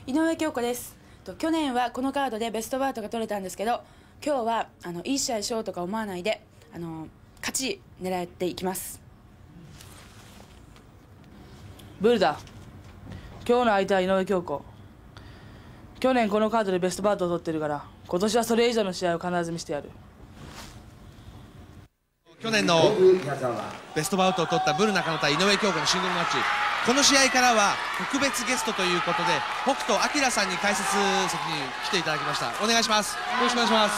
井上京子です。去年はこのカードでベストバウトが取れたんですけど、今日はいい試合しようとか思わないで勝ち狙っていきます。 ブルダ、今日の相手は井上京子。去年このカードでベストバウトを取ってるから、今年はそれ以上の試合を必ず見せてやる。 去年のベストバウトを取ったブル中野対井上京子のシングルマッチ、この試合からは特別ゲストということで北斗晶さんに解説席に来ていただきました。お願いします。よろしくお願いします。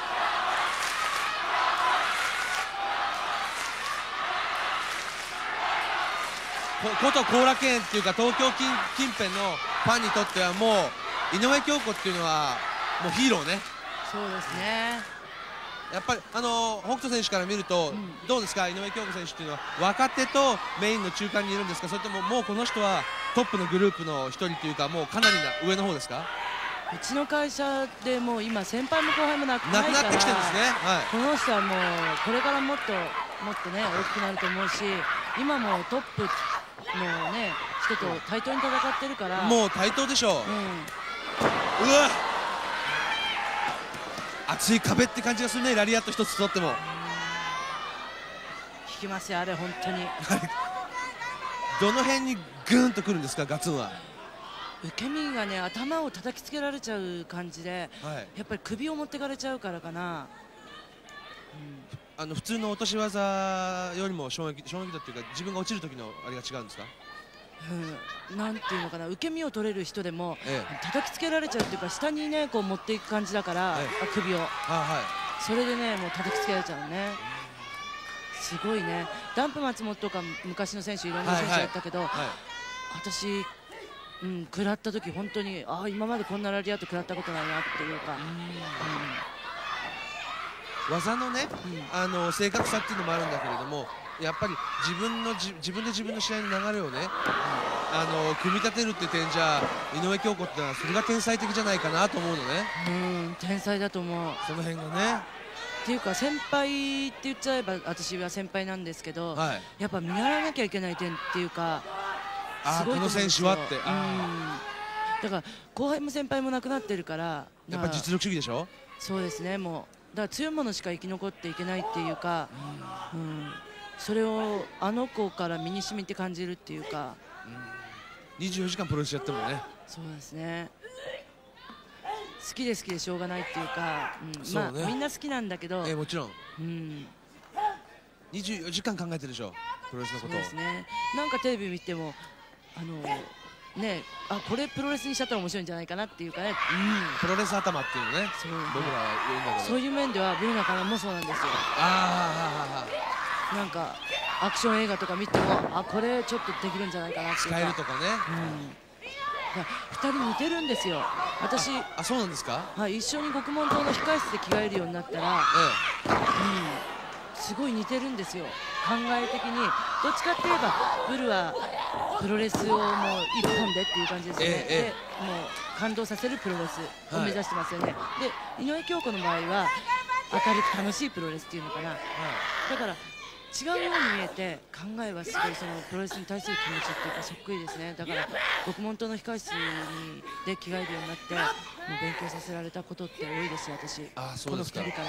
古都後楽園っていうか東京近辺のファンにとってはもう井上京子っていうのはもうヒーローね。 そうですね。 やっぱり北斗選手から見ると、どうですか、井上京子選手っていうのは若手とメインの中間にいるんですか、それとももうこの人はトップのグループの一人というか、もうかなりな上の方ですか。 うちの会社でもう今先輩も後輩もなくなくなってきてるんですね。はい、 この人はもうこれからもっとね大きくなると思うし、今もトップのね人と対等に戦ってるから、 もう対等でしょう。うわ、熱い壁って感じがするね。ラリアット一つ取っても効きますよ、あれ本当に。 どの辺にグーンとくるんですか、ガツンは。 受け身がね、頭を叩きつけられちゃう感じで、 はい、 やっぱり首を持ってかれちゃうからかな。 普通の落とし技よりも衝撃度っていうか、自分が落ちる時のあれが違うんですか。 なんていうのかな、受け身を取れる人でも、叩きつけられちゃうっていうか、下にねこう持っていく感じだから、首を、それでねもう叩きつけられちゃうね。すごいね。ダンプ松本とか昔の選手いろんな選手やったけど、私、食らった時本当に今までこんなラリアット食らったことないなっていうか。 技のね、正確さっていうのもあるんだけれども、やっぱり自分で自分の試合の流れをね、組み立てるっていう点じゃ井上京子ってのはそれが天才的じゃないかなと思うのね。 天才だと思う。 その辺がね。 っていうか先輩って言っちゃえば私は先輩なんですけど、やっぱ見習わなきゃいけない点っていうか、すごいと思うんですよ。 この選手はって。 だから後輩も先輩もなくなってるから、 やっぱ実力主義でしょ。 そうですね。もうだから強いものしか生き残っていけないっていうか、それを子から身に染みて感じるっていうか。 24時間プロレスやってもね。 そうですね。好きでしょうがないっていうか、みんな好きなんだけど、 もちろん、24時間考えてるでしょ、プロレスのことを。 そうですね。なんかテレビ見てもこれプロレスにしちゃったら面白いんじゃないかなっていうかね、 プロレス頭っていうのね、僕らは言うんだけど、 そういう面ではブル中野もそうなんですよ。なんかアクション映画とか見ても、これちょっとできるんじゃないかなっていうか、 使えるとかね。 2人似てるんですよ。私、 そうなんですか。 一緒に獄門島の控室で着替えるようになったら、すごい似てるんですよ、考え的に。どっちかって言えばブルはプロレスをもう一本でっていう感じですよね。でもう感動させるプロレスを目指してますよね。で井上京子の場合は明るく楽しいプロレスっていうのかな。だから違うように見えて、考えはすごいそのプロレスに対する気持ちっていうかそっくりですね。だから獄門島の控室で着替えるようになって、もう勉強させられたことって多いですよ、私。この2人から。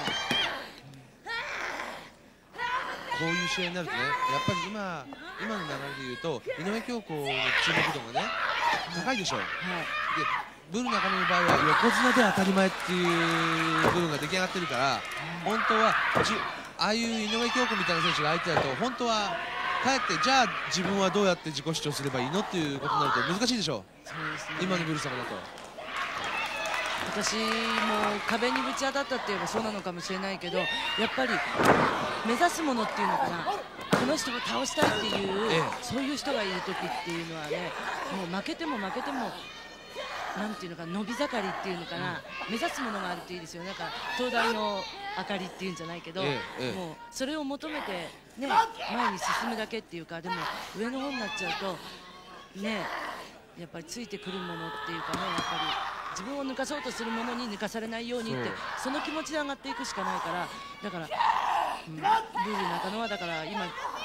こういう試合になるとね、やっぱり今の流れでいうと井上京子の注目度がね高いでしょう。でブル中野の場合は横綱で当たり前っていう部分が出来上がってるから、本当はああいう井上京子みたいな選手が相手だと、本当はかえってじゃあ自分はどうやって自己主張すればいいのっていうことになると難しいでしょう。今のブル様だと。 私も壁にぶち当たったって言えばそうなのかもしれないけど、やっぱり目指すものっていうのかな、この人を倒したいっていう、そういう人がいる時っていうのはね、もう負けてもなんていうのか、伸び盛りっていうのかな、目指すものがあるといいですよね。だから東大の明かりっていうんじゃないけど、もうそれを求めてね前に進むだけっていうか。でも上の方になっちゃうとね、やっぱりついてくるものっていうかね、やっぱり自分を抜かそうとするものに抜かされないようにって、その気持ちで上がっていくしかないから。だからブル中野はだから今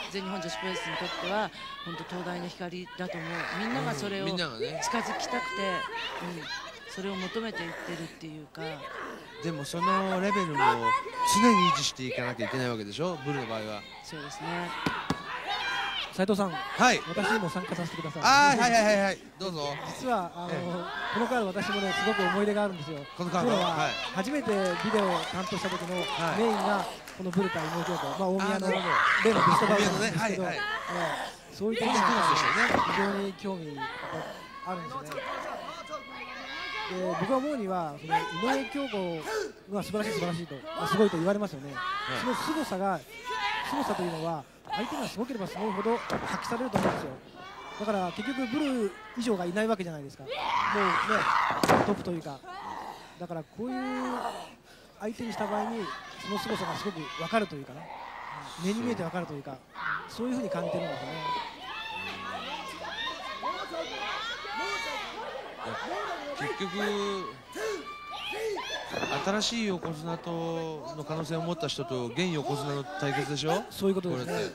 全日本女子プロレスにとっては本当東大の光だと思う。みんながそれをみんながね近づきたくて、それを求めていってるっていうか。 でもそのレベルも常に維持していかなきゃいけないわけでしょ、ブルの場合は。 そうですね。 斉藤さん、 はい。 私にも参加させてください。 はいはいはいはい、どうぞ。 実はこのカード私もねすごく思い出があるんですよ。 このカードは、はい、 初めてビデオを担当した時のメインがこのブル対井上京子、大宮の例のベストバウトなんですけど、そういう点で非常に興味があるんですよね。で僕が思うにはその井上京子が素晴らしいとすごいと言われますよね。その凄さというのは相手がすごければすごいほど発揮されると思うんですよ。だから結局ブル以上がいないわけじゃないですか。もうねトップというか、だからこういう相手にした場合にその凄さがすごく分かるというかね、目に見えて分かるというか、そういうふうに感じてるんですよね。 結局新しい横綱との可能性を持った人と現横綱の対決でしょ。 そういうことですね。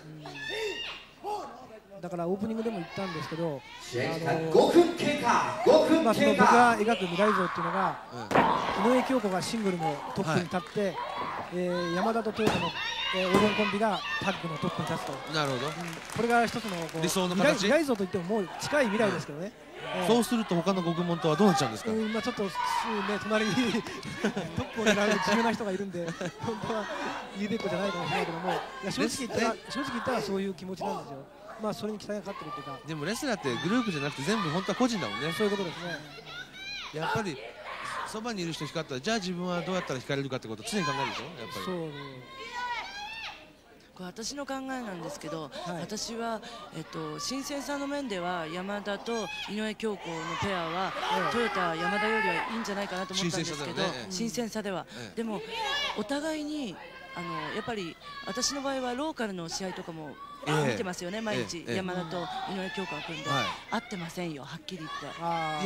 だからオープニングでも言ったんですけど、5分経過その僕が描く未来像っていうのが、井上京子がシングルのトップに立って、山田と豊田の黄金コンビがタッグのトップに立つと。 なるほど、 これが一つの理想の形、 未来像といってももう近い未来ですけどね。 そうすると他の獄門とはどうなっちゃうんですか。 今ちょっと隣にトップを狙う重要な人がいるんで本当は言うべきじゃないかもしれないけども、正直言ったらそういう気持ちなんですよ。まあそれに期待がかかってるっていうか。 でもレスラーってグループじゃなくて全部本当は個人だもんね。 そういうことですね。 やっぱりそばにいる人光ったら、じゃあ自分はどうやったら光れるかってことを常に考えるでしょ、やっぱり。 そうこれ私の考えなんですけど、私は、新鮮さの面では山田と井上京子のペアは、トヨタ山田よりはいいんじゃないかなと思ったんですけど、新鮮さでは、でもお互いにやっぱり私の場合はローカルの試合とかも見てますよね、毎日、山田と井上京子が組んで、合ってませんよ、はっきり言って。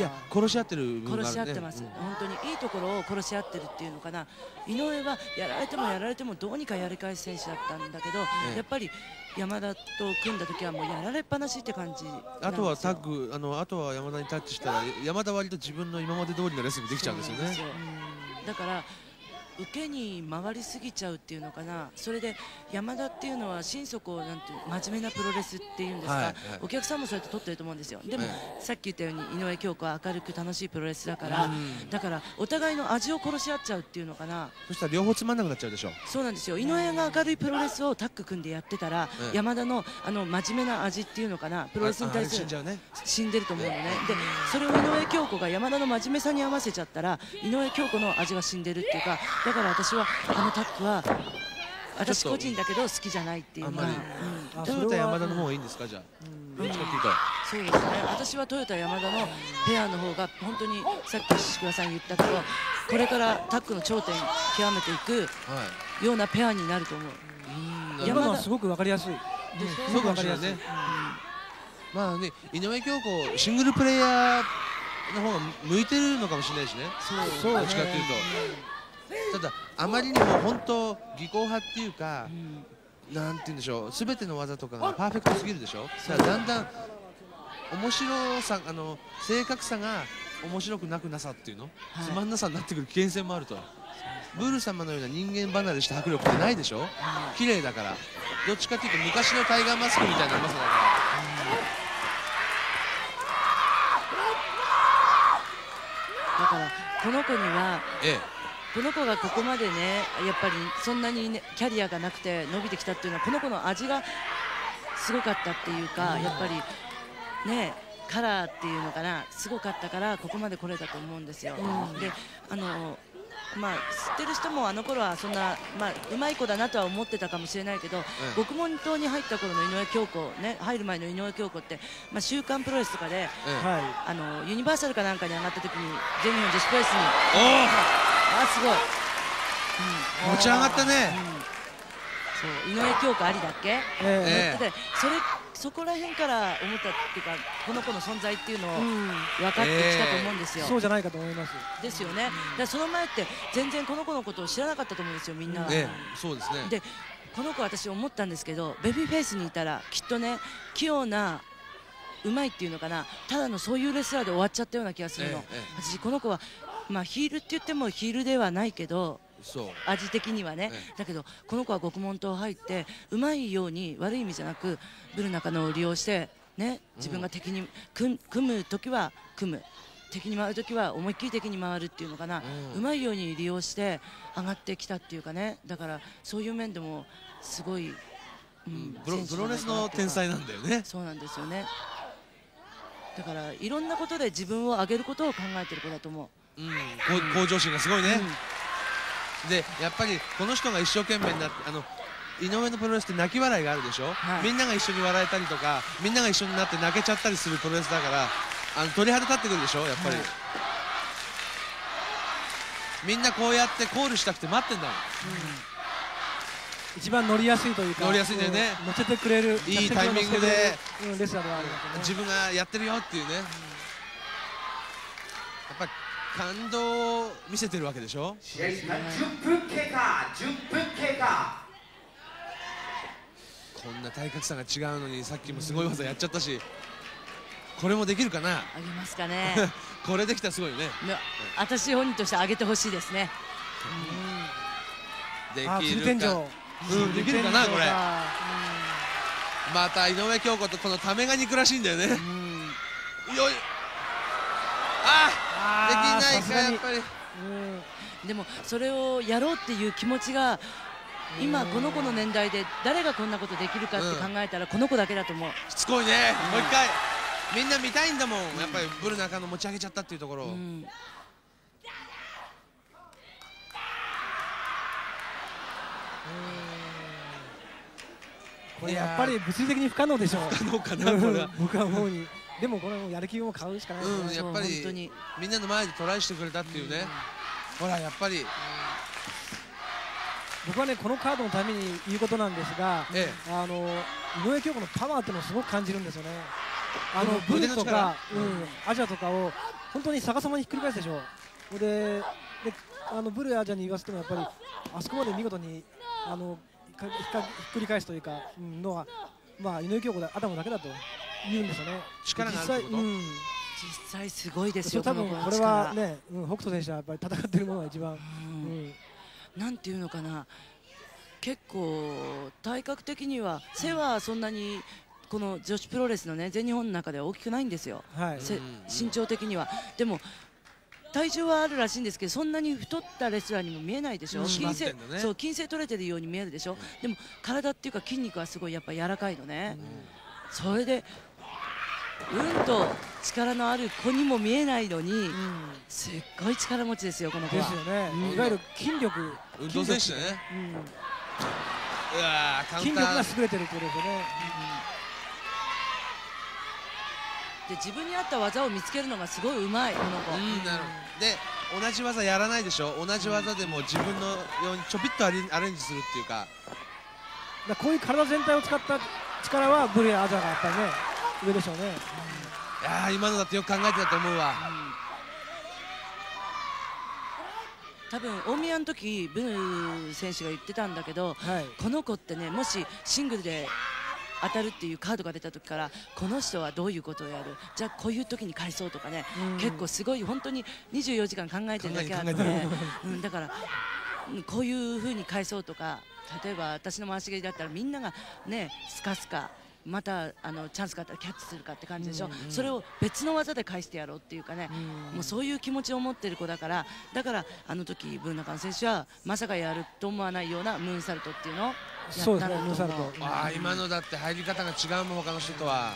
いや、殺し合ってる部分があるね。 殺し合ってます、本当にいいところを殺し合ってるっていうのかな。井上はやられてもどうにかやり返す選手だったんだけど、やっぱり山田と組んだ時はもうやられっぱなしって感じ。 あとはタッグ、あとは山田にタッチしたら山田割と自分の今まで通りのレスリングできちゃうんですよね。 だから受けに回りすぎちゃうっていうのかな。それで山田っていうのは心底なんていう真面目なプロレスっていうんですか、お客さんもそうやって取ってると思うんですよ。でも、さっき言ったように井上京子は明るく楽しいプロレスだから、だからお互いの味を殺し合っちゃうっていうのかな。 そしたら両方つまんなくなっちゃうでしょ。 そうなんですよ。井上が明るいプロレスをタッグ組んでやってたら、山田の真面目な味っていうのかな、プロレスに対する死んでると思うのね。でそれを井上京子が山田の真面目さに合わせちゃったら井上京子の味が死んでるっていうか、だから私はタッグは私個人だけど好きじゃないっていうか。 トヨタ山田の方がいいんですか、じゃあ。どっちかっていうと。 そうですね。私はトヨタ山田のペアの方が本当にさっき宍倉さん言ったけど、これからタッグの頂点極めていくようなペアになると思う。 山田はすごくわかりやすい。 すごくわかりやすい。まあね、井上京子シングルプレイヤーの方が向いてるのかもしれないしね。そうどっちかっていうと。ただあまりにも本当技巧派っていうか、なんて言うんでしょう、すべての技とかがパーフェクトすぎるでしょ。だからだんだん面白さ、正確さが面白くなくなさっていうの、つまんなさになってくる危険性もあると。ブル様のような人間離れした迫力ってないでしょ。綺麗だから、どっちかっていうと昔のタイガーマスクみたいなうまさだから。 だからこの子には、この子がここまでね、やっぱりそんなに、ね、キャリアがなくて伸びてきたっていうのは、この子の味がすごかったっていうか、やっぱりね、カラーっていうのかな、すごかったからここまで来れたと思うんですよ。でまあ、知ってる人もあの頃はそんな、うまい子だなとは思ってたかもしれないけど、獄門島に入った頃の井上京子、ね、入る前の井上京子って、週刊プロレスとかで、ユニバーサルかなんかに上がった時に全日本女子プロレスにすごい、 持ち上がったね。 そう、井上京子ありだっけ、そこら辺から思ったっていうか、この子の存在っていうのを分かってきたと思うんですよ。 そうじゃないかと思います。 ですよね。だからその前って全然この子のことを知らなかったと思うんですよ、みんな。 そうですね。 でこの子私思ったんですけど、ベビーフェイスにいたらきっとね器用なうまいっていうのかな、ただのそういうレスラーで終わっちゃったような気がするの。私この子はまあヒールって言ってもヒールではないけど、味的にはね、だけどこの子は獄門島入ってうまいように、悪い意味じゃなくブル中野を利用してね、自分が敵に組む時は組む、敵に回る時は思いっきり敵に回るっていうのかな、うまいように利用して上がってきたっていうかね、だからそういう面でもすごい、 プロレスの天才なんだよね。 そうなんですよね。だからいろんなことで自分を上げることを考えてる子だと思う。 向上心がすごいね。でやっぱりこの人が一生懸命になって、井上のプロレスって泣き笑いがあるでしょ、みんなが一緒に笑えたりとか、みんなが一緒になって泣けちゃったりするプロレスだから、鳥肌立ってくるでしょ、やっぱり、みんなこうやってコールしたくて待ってんだもん。 一番乗りやすいというか、 乗りやすいんだよね、 乗せてくれる、 いいタイミングでレスラーではあるんです自分がやってるよっていうね、やっぱり感動を見せてるわけでしょ。 試合時間10分経過、10分経過。 こんな体格差が違うのに、さっきもすごい技やっちゃったし、これもできるかな。 あげますかね。 これできたらすごいよね。 私本人として上げてほしいですね。 できるか。できるかなこれ。また井上京子とこのためが憎らしいんだよね。よい。できないかやっぱり。 でもそれをやろうっていう気持ちが今この子の年代で誰がこんなことできるかって考えたらこの子だけだと思う。 しつこいね。もう一回みんな見たいんだもん。やっぱりブル中野持ち上げちゃったっていうところ。 これやっぱり物理的に不可能でしょう。 不可能かなこれは。 僕は思うに。でもこれもやる気も買うしかないですね。 やっぱりみんなの前でトライしてくれたっていうね。ほらやっぱり。 僕はねこのカードのために言うことなんですが、井上京子のパワーっていうのをすごく感じるんですよね。ブルとかアジアとかを本当に逆さまにひっくり返すでしょ。でブルやアジアに言わせてもやっぱりあそこまで見事にひっくり返すというかのはまあ井上京子でアダムだけだと言うんですよね。 力があるってこと。 実際すごいですよ。 多分これはね北斗選手はやっぱり戦っているものが一番。 なんていうのかな、結構体格的には背はそんなにこの女子プロレスのね全日本の中では大きくないんですよ、身長的には。でも体重はあるらしいんですけど、そんなに太ったレスラーにも見えないでしょ。筋性取れてるように見えるでしょ。でも体っていうか筋肉はすごいやっぱ柔らかいのね。それでと力のある子にも見えないのに、すっごい力持ちですよこの子は。 ですよね。いわゆる筋力、 運動選手だね。 筋力が優れてるってことですよね。 で自分に合った技を見つけるのがすごい上手いこの子。 で同じ技やらないでしょ。同じ技でも自分のようにちょびっとアレンジするっていうか。 こういう体全体を使った力はブルやアジャがやっぱりね上でしょうね。 いや今のだってよく考えてたと思うわ。 多分大宮の時ブル選手が言ってたんだけど、この子ってねもしシングルで当たるっていうカードが出た時からこの人はどういうことをやる、じゃあこういう時に返そうとかね、結構すごい本当に24時間考えてるだけあってだからこういう風に返そうとか、例えば私の回し蹴りだったらみんながねスカスカまたチャンスがあったらキャッチするかって感じでしょ。それを別の技で返してやろうっていうかね、もうそういう気持ちを持ってる子だから、あの時ブル中野選手はまさかやると思わないようなムーンサルトっていうのをやったんだと思う。 今のだって入り方が違うもん他の人とは。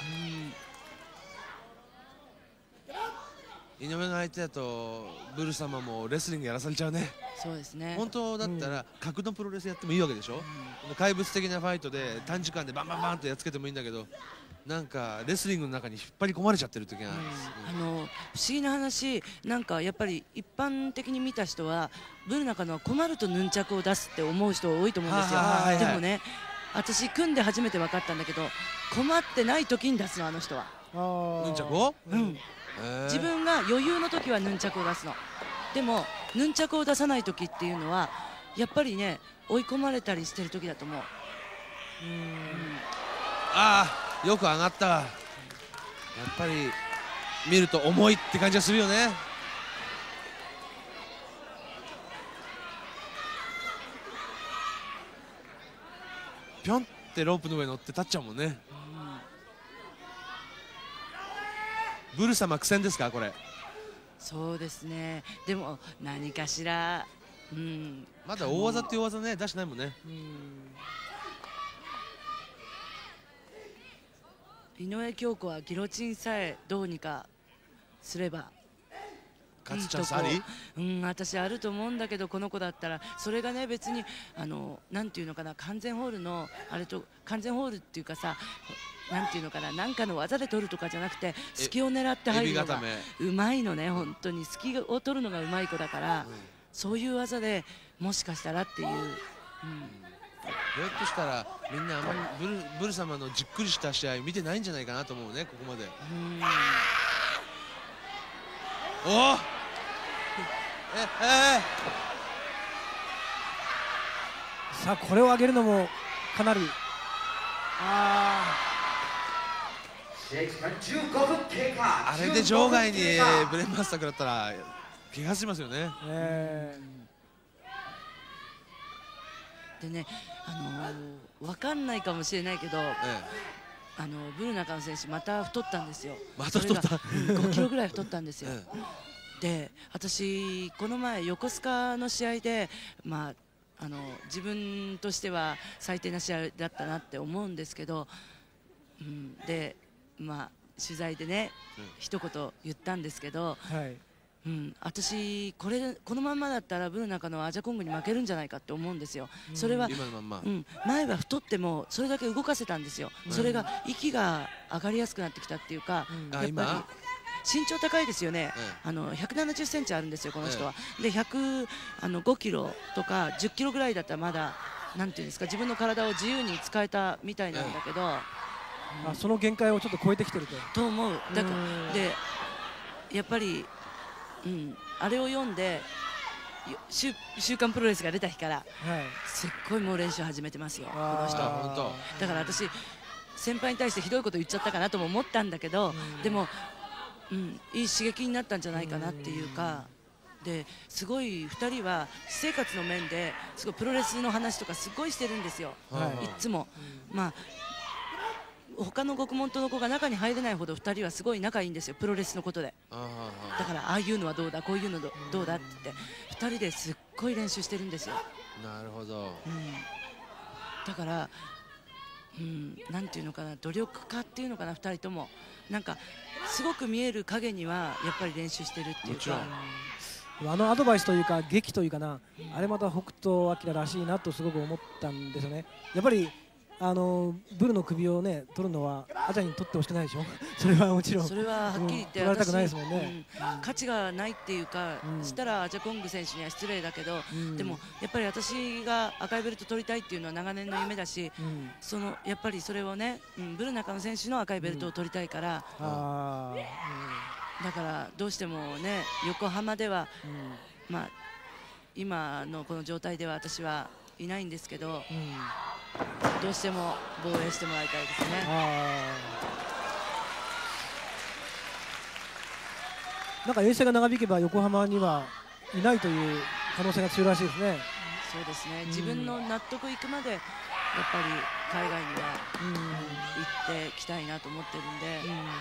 井上の相手だとブル様もレスリングやらされちゃうね。 そうですね。 本当だったら格のプロレスやってもいいわけでしょ。怪物的なファイトで短時間でバンバンバンとやっつけてもいいんだけど、なんかレスリングの中に引っ張り込まれちゃってる時があるんです。 不思議な話、なんかやっぱり一般的に見た人はブル中野は困るとヌンチャクを出すって思う人多いと思うんですよ。でもね、私組んで初めて分かったんだけど、困ってない時に出すのあの人は。 ヌンチャクを？ 自分が余裕の時はヌンチャクを出すの。でもヌンチャクを出さない時っていうのはやっぱりね追い込まれたりしてる時だと思う。 ああ、よく上がった。やっぱり見ると重いって感じがするよね。ぴょんってロープの上に乗って立っちゃうもんね。ブル様苦戦ですか、これ。 そうですね。でも何かしら、 まだ大技っていう技ね出してないもんね。 井上京子はギロチンさえどうにかすれば勝つチャンスあり？ 私あると思うんだけど、この子だったらそれがね、別になんていうのかな、完全ホールのあれと完全ホールっていうかさ、なんていうのかな、なんかの技で取るとかじゃなくて、隙を狙って入るのがうまいのね。本当に隙を取るのがうまい子だから、そういう技でもしかしたらっていう。 ひょっとしたらみんなあまりブル様のじっくりした試合見てないんじゃないかなと思うね、ここまで。おお、 さあこれを上げるのもかなり、 あれで場外にブレンマスター食らったら怪我しますよね。 でね、分かんないかもしれないけど、ブル中野選手また太ったんですよ。 また太った。 5キロぐらい太ったんですよ。で、私この前横須賀の試合で、自分としては最低な試合だったなって思うんですけど、で取材でね、一言言ったんですけど、私このまんまだったらブル中野はアジャコングに負けるんじゃないかって思うんですよ。それは前は太ってもそれだけ動かせたんですよ。それが息が上がりやすくなってきたっていうか、やっぱり身長高いですよね。170センチあるんですよ、この人は。で105キロとか10キロぐらいだったらまだなんていうんですか、自分の体を自由に使えたみたいなんだけど、 その限界をちょっと超えてきてると思う。だからでやっぱりあれを読んで週刊プロレスが出た日から、すっごいもう練習始めてますよ、この人。だから私先輩に対してひどいこと言っちゃったかなとも思ったんだけど、でも、いい刺激になったんじゃないかなっていうか。ですごい2人は私生活の面ですごいプロレスの話とかすごいしてるんですよ、いつも。他の獄門との子が中に入れないほど2人はすごい仲いいんですよ、プロレスのことで。だからああいうのはどうだ、こういうのどうだって言って2人ですっごい練習してるんですよ。 なるほど。 だからなんていうのかな、努力家っていうのかな、2人ともなんかすごく見える影にはやっぱり練習してるっていうか。 アドバイスというか劇というかな、あれまた北斗晶らしいなとすごく思ったんですよね。やっぱりブルの首をね取るのはアジャに取ってほしくないでしょ。それはもちろんそれははっきり言って取られたくないですもんね。 価値がないっていうか、したらアジャコング選手には失礼だけど、でもやっぱり私が赤いベルト取りたいっていうのは長年の夢だし、やっぱりそれをね、ブル中野選手の赤いベルトを取りたいから、だからどうしてもね、横浜では、今のこの状態では私はいないんですけど、どうしても防衛してもらいたいですね。 なんか遠征が長引けば横浜にはいないという可能性が強いらしいですね。 そうですね、自分の納得いくまでやっぱり海外には行ってきたいなと思ってるんで、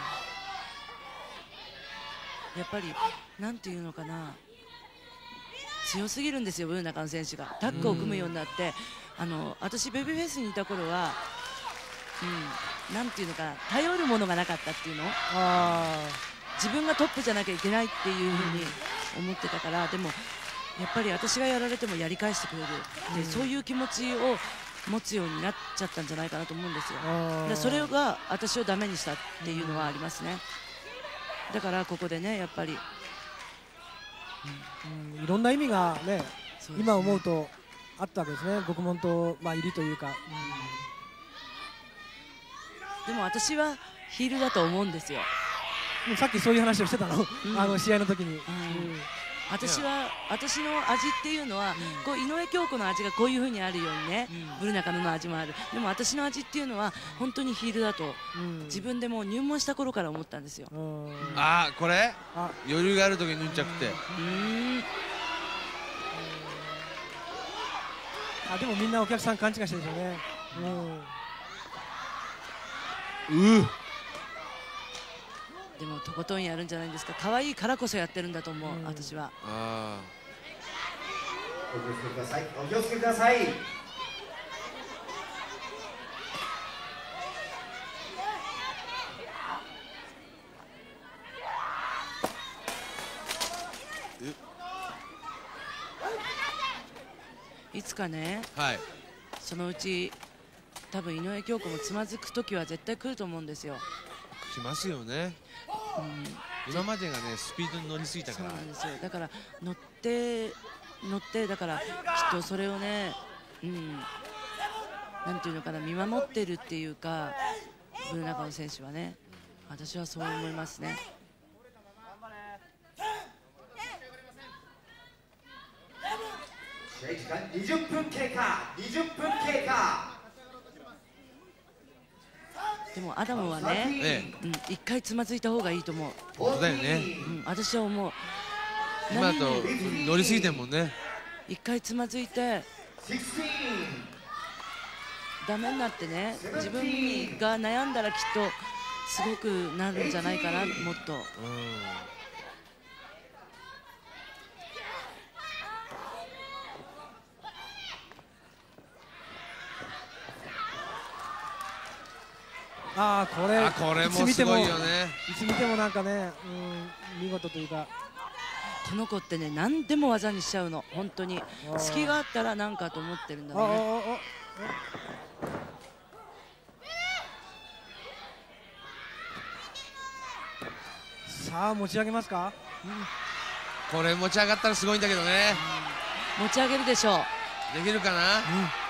やっぱりなんていうのかな、強すぎるんですよ、ブル中野選手が。タッグを組むようになって、私ベビーフェイスにいた頃は、なんていうのかな、頼るものがなかったっていうの、自分がトップじゃなきゃいけないっていうふうに思ってたから。でもやっぱり私がやられてもやり返してくれる、でそういう気持ちを持つようになっちゃったんじゃないかなと思うんですよ。でそれが私をダメにしたっていうのはありますね。だからここでね、やっぱり、 いろんな意味がね、今思うとあったわけですね、獄門と入りというか。 でも私はヒールだと思うんですよ。 さっきそういう話をしてたの、試合の時に。 私の味っていうのは、こう井上京子の味がこういう風にあるようにね、ブル中野の味もある。でも私の味っていうのは本当にヒールだと、自分でもう入門した頃から思ったんですよ。 ああ、これ余裕がある時にヌンチャクって。 でもみんなお客さん勘違いしてるでしょうね。 でもとことんやるんじゃないですか。可愛いからこそやってるんだと思う、私は。 お気をつけください。お気をつけください。 いつかね、 はい、 そのうち多分井上京子もつまずく時は絶対来ると思うんですよ。 来ますよね。今までがねスピードに乗りすぎたから。 そうなんですよ。だから乗ってだからきっとそれをね、なんていうのかな、見守ってるっていうか、ブル中野選手はね、私はそう思いますね。 試合時間20分経過。20分経過。 でもアダムはね、一回つまずいた方がいいと思う。 本当だよね。 私は思う。 今だと乗りすぎてんもんね。 一回つまずいてダメになってね、自分が悩んだらきっとすごくなるんじゃないかな、もっと。 これもすごいよね。 いつ見てもなんかね、見事というか。 この子ってね、何でも技にしちゃうの、本当に。隙があったら何かと思ってるんだね。 さあ持ち上げますか。 これ持ち上がったらすごいんだけどね。 持ち上げるでしょう。 できるかな。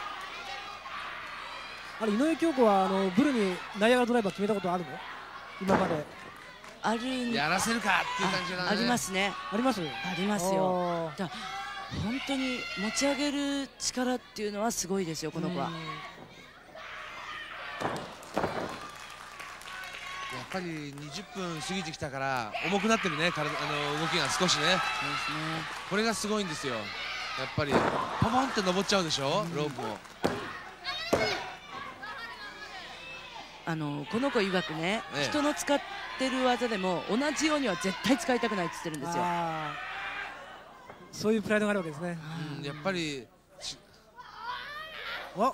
井上京子はブルにナイアガラドライバー決めたことあるの？今まで。 ある。 やらせるかっていう感じだね。 ありますね。 あります。 ありますよ。本当に持ち上げる力っていうのはすごいですよ、この子は。 やっぱり20分過ぎてきたから重くなってるね、動きが少しね。これがすごいんですよ。やっぱりポポンって登っちゃうでしょ、ロープを。 この子曰くね、人の使ってる技でも同じようには絶対使いたくないって言ってるんですよ。 そういうプライドがあるわけですね。 やっぱりお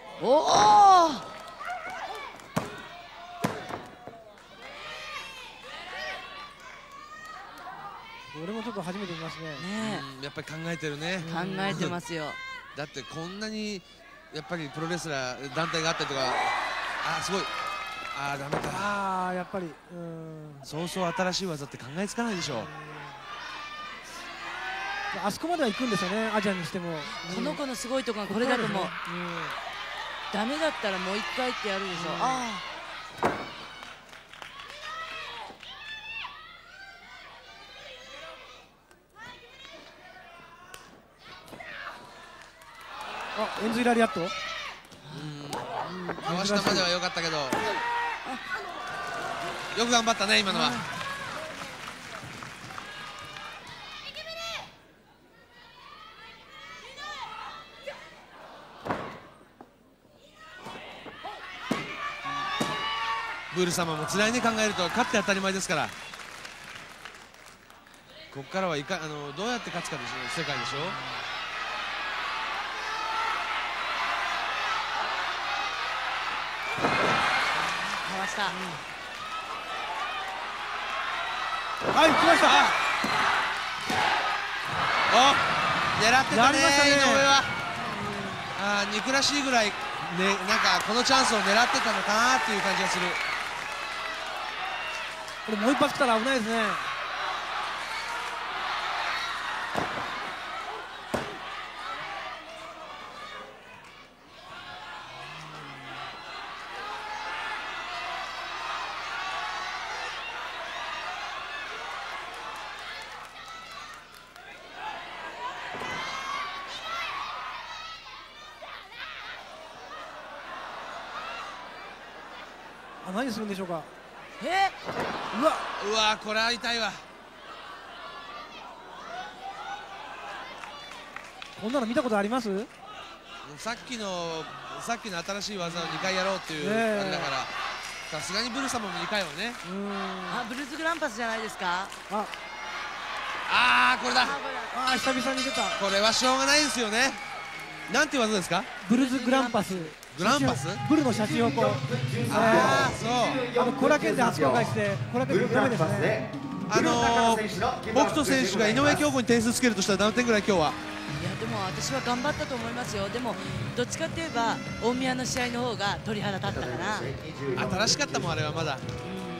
俺もちょっと初めて見ますね。 やっぱり考えてるね。 考えてますよ。 だってこんなにやっぱりプロレスラー団体があったりとか、すごい。ダメか。 やっぱりそうそう新しい技って考えつかないでしょ。 あそこまでは行くんですよね、アジアにしても。 この子のすごいところがこれだと思う。ダメだったらもう一回ってやるでしょ。 エンズイラリアット。 かわしたまでは良かったけど、よく頑張ったね今のは。ブール様も辛いね、考えると勝って当たり前ですから。ここからはどうやって勝つかでしょう、世界でしょ。 かわした。 はい、来ました。 狙ってたね、井上は。憎らしいぐらいね、なんかこのチャンスを狙ってたのかなっていう感じがする。 これもう一発来たら危ないですね。 何するんでしょうか。 うわこれは痛いわ。 こんなの見たことあります？ さっきの新しい技を2回やろうっていうあれだから、さすがにブル様も2回はね。 ブルーズグランパスじゃないですか。 これだ。 久々に出た。 これはしょうがないですよね。なんていう技ですか？ ブルーズグランパス。 グランパス？ ブルのシャチホコ。そう。コラケンで初公開して、コラケンダメですね。 北斗選手が井上京子に点数つけるとしたら何点ぐらい今日は？ いやでも私は頑張ったと思いますよ。でもどっちかって言えば大宮の試合の方が鳥肌立ったかな。 新しかったもんあれはまだ。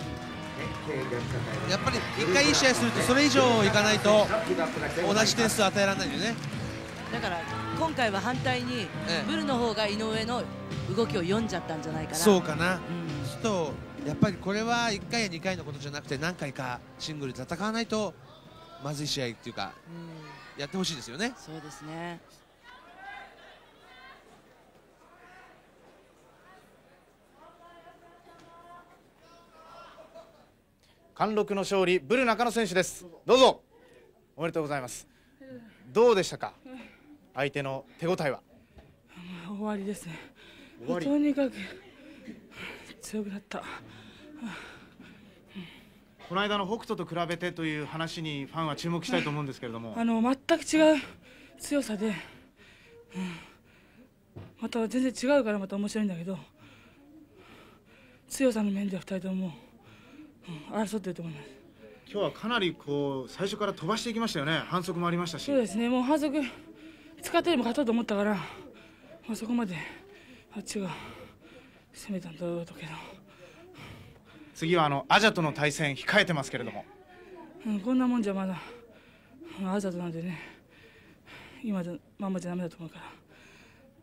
やっぱり1回いい試合するとそれ以上いかないと同じ点数与えられないよね。 だから今回は反対にブルの方が井上の動きを読んじゃったんじゃないかな。 そうかな。ちょっとやっぱりこれは1回や2回のことじゃなくて何回かシングルで戦わないとまずい試合っていうかやってほしいですよね。 そうですね。 貫禄の勝利、ブル中野選手です。どうぞ。おめでとうございます。どうでしたか、相手の手応えは？ 終わりですね。 終わり。 とにかく強くなった。 この間の北斗と比べてという話にファンは注目したいと思うんですけれども、 全く違う強さで、また全然違うからまた面白いんだけど、強さの面では2人とも、争ってると思います。 今日はかなり最初から飛ばしていきましたよね。反則もありましたし。 そうですね。もう反則使ってでも勝とうと思ったから、そこまであっちが攻めたんだろうけど。 次はアジャとの対戦控えてますけれども、 こんなもんじゃまだアジャとなんでね、今のままじゃダメだと思うから、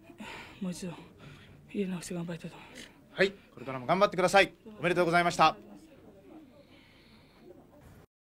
もう一度入れ直して頑張りたいと思います。 はい、これからも頑張ってください。おめでとうございました。